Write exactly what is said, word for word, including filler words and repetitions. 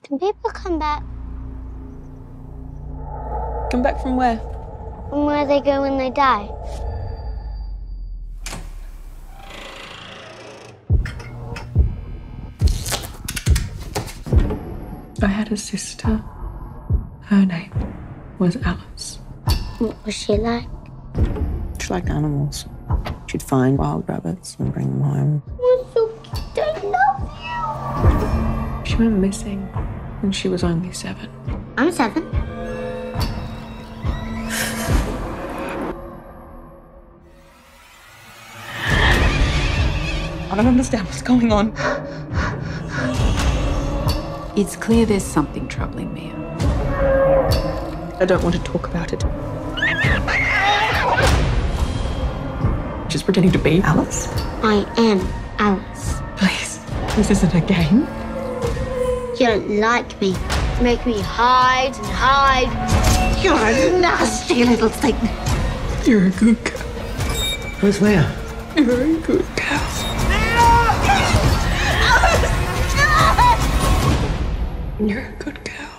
Can people come back? Come back from where? From where they go when they die. I had a sister. Her name was Alice. What was she like? She liked animals. She'd find wild rabbits and bring them home. You're so cute. I love She went missing when she was only seven. you. I'm seven. I don't understand what's going on. It's clear there's something troubling Mia. I don't want to talk about it. She's pretending to be Alice. I am Alice. Please, this isn't a game. You don't like me. You make me hide and hide. You're a nasty little thing. You're a good girl. Where's Mia? You're a good girl. You're a good girl.